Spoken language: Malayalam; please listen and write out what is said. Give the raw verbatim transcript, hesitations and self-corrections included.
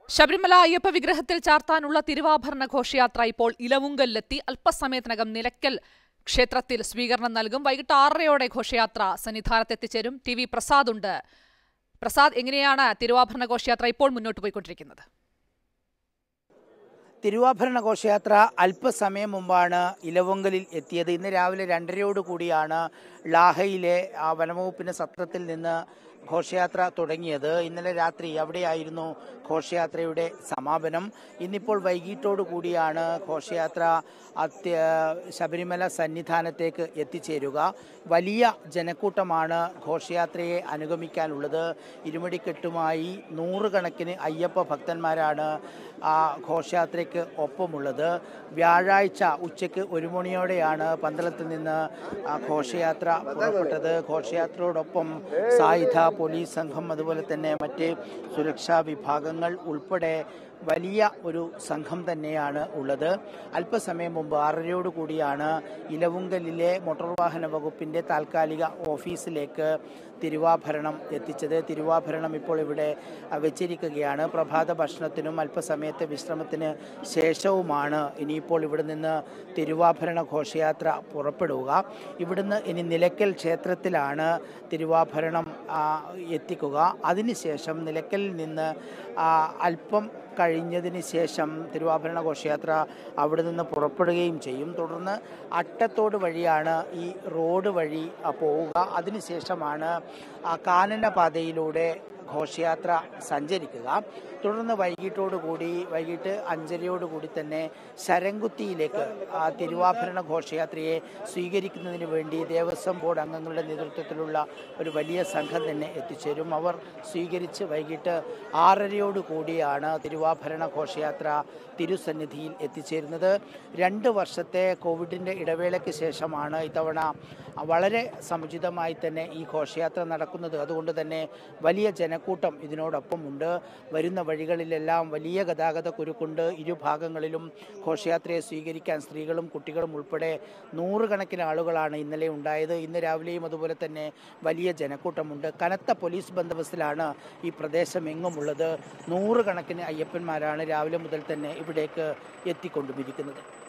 ശബരിമല അയ്യപ്പ വിഗ്രഹത്തിൽ ചാർത്താനുള്ള തിരുവാഭരണ ഘോഷയാത്ര ഇപ്പോൾ ഇലവുങ്കലിലെത്തി. അല്പസമയത്തിനകം നിലയ്ക്കൽ ക്ഷേത്രത്തിൽ സ്വീകരണം നൽകും. വൈകിട്ട് ആറരയോടെ ഘോഷയാത്ര സന്നിധാനത്തെത്തിച്ചേരും. ടി വി പ്രസാദ് ഉണ്ട്. പ്രസാദ്, എങ്ങനെയാണ് തിരുവാഭരണ ഘോഷയാത്ര ഇപ്പോൾ മുന്നോട്ട് പോയിക്കൊണ്ടിരിക്കുന്നത്? തിരുവാഭരണ ഘോഷയാത്ര അല്പസമയം മുമ്പാണ് ഇലവുങ്കലിൽ എത്തിയത്. ഇന്ന് രാവിലെ രണ്ടരയോട് കൂടിയാണ് ലാഹയിലെ വനംവകുപ്പിന്റെ സത്രത്തിൽ നിന്ന് ഘോഷയാത്ര തുടങ്ങിയത്. ഇന്നലെ രാത്രി അവിടെയായിരുന്നു ഘോഷയാത്രയുടെ സമാപനം. ഇന്നിപ്പോൾ വൈകിട്ടോടു കൂടിയാണ് ഘോഷയാത്ര അത്യ ശബരിമല സന്നിധാനത്തേക്ക് എത്തിച്ചേരുക. വലിയ ജനക്കൂട്ടമാണ് ഘോഷയാത്രയെ അനുഗമിക്കാനുള്ളത്. ഇരുമുടിക്കെട്ടുമായി നൂറുകണക്കിന് അയ്യപ്പ ഭക്തന്മാരാണ് ആ ഘോഷയാത്രയ്ക്ക് ഒപ്പമുള്ളത്. വ്യാഴാഴ്ച ഉച്ചയ്ക്ക് ഒരു മണിയോടെയാണ് പന്തളത്തിൽ നിന്ന് ഘോഷയാത്ര പുറപ്പെട്ടത്. ഘോഷയാത്രയോടൊപ്പം സായുധ പോലീസ് സംഘം, അതുപോലെ തന്നെ മറ്റ് സുരക്ഷാ വിഭാഗങ്ങൾ ഉൾപ്പെടെ വലിയ ഒരു സംഘം തന്നെയാണ് ഉള്ളത്. അല്പസമയം മുമ്പ് ആറരയോട് കൂടിയാണ് ഇലവുങ്കലിലെ മോട്ടോർ വാഹന വകുപ്പിന്റെ താൽക്കാലിക ഓഫീസിലേക്ക് തിരുവാഭരണം എത്തിച്ചത്. തിരുവാഭരണം ഇപ്പോൾ ഇവിടെ വെച്ചിരിക്കുകയാണ്. പ്രഭാത ഭക്ഷണത്തിനും അല്പസമയത്തെ വിശ്രമത്തിന് ശേഷവുമാണ് ഇനിയിപ്പോൾ ഇവിടെ നിന്ന് തിരുവാഭരണ ഘോഷയാത്ര പുറപ്പെടുക. ഇവിടുന്ന് ഇനി നിലയ്ക്കൽ ക്ഷേത്രത്തിലാണ് തിരുവാഭരണം എത്തിക്കുക. അതിനുശേഷം നിലയ്ക്കലിൽ നിന്ന് അല്പം കഴിഞ്ഞതിന് ശേഷം തിരുവാഭരണ ഘോഷയാത്ര അവിടെ നിന്ന് പുറപ്പെടുകയും ചെയ്യും. തുടർന്ന് അട്ടത്തോട് വഴിയാണ് ഈ റോഡ് വഴി പോവുക. അതിനുശേഷമാണ് കാനനപാതയിലൂടെ ഘോഷയാത്ര സഞ്ചരിക്കുക. തുടർന്ന് വൈകിട്ടോടുകൂടി വൈകിട്ട് അഞ്ചരയോടുകൂടി തന്നെ ശരംകുത്തിയിലേക്ക് ആ തിരുവാഭരണ ഘോഷയാത്രയെ സ്വീകരിക്കുന്നതിന് വേണ്ടി ദേവസ്വം ബോർഡ് അംഗങ്ങളുടെ നേതൃത്വത്തിലുള്ള ഒരു വലിയ സംഘം തന്നെ എത്തിച്ചേരും. അവർ സ്വീകരിച്ച് വൈകിട്ട് ആറരയോട് കൂടിയാണ് തിരുവാഭരണ ഘോഷയാത്ര തിരുസന്നിധിയിൽ എത്തിച്ചേരുന്നത്. രണ്ട് വർഷത്തെ കോവിഡിൻ്റെ ഇടവേളയ്ക്ക് ശേഷമാണ് ഇത്തവണ വളരെ സമുചിതമായി തന്നെ ഈ ഘോഷയാത്ര നടക്കുന്നത്. അതുകൊണ്ട് തന്നെ വലിയ ജനക്കൂട്ടം ഇതിനോടൊപ്പം ഉണ്ട്. വരുന്ന വഴികളിലെല്ലാം വലിയ ഗതാഗത കുരുക്കുണ്ട്. ഇരുഭാഗങ്ങളിലും ഘോഷയാത്രയെ സ്വീകരിക്കാൻ സ്ത്രീകളും കുട്ടികളും ഉൾപ്പെടെ നൂറുകണക്കിന് ആളുകളാണ് ഇന്നലെ ഉണ്ടായത്. ഇന്ന് രാവിലെയും അതുപോലെ തന്നെ വലിയ ജനക്കൂട്ടമുണ്ട്. കനത്ത പോലീസ് ബന്ദോബസ്തിലാണ് ഈ പ്രദേശം എങ്ങുമുള്ളത്. നൂറുകണക്കിന് അയ്യപ്പന്മാരാണ് രാവിലെ മുതൽ തന്നെ ഇവിടേക്ക് എത്തിക്കൊണ്ടുമിരിക്കുന്നത്.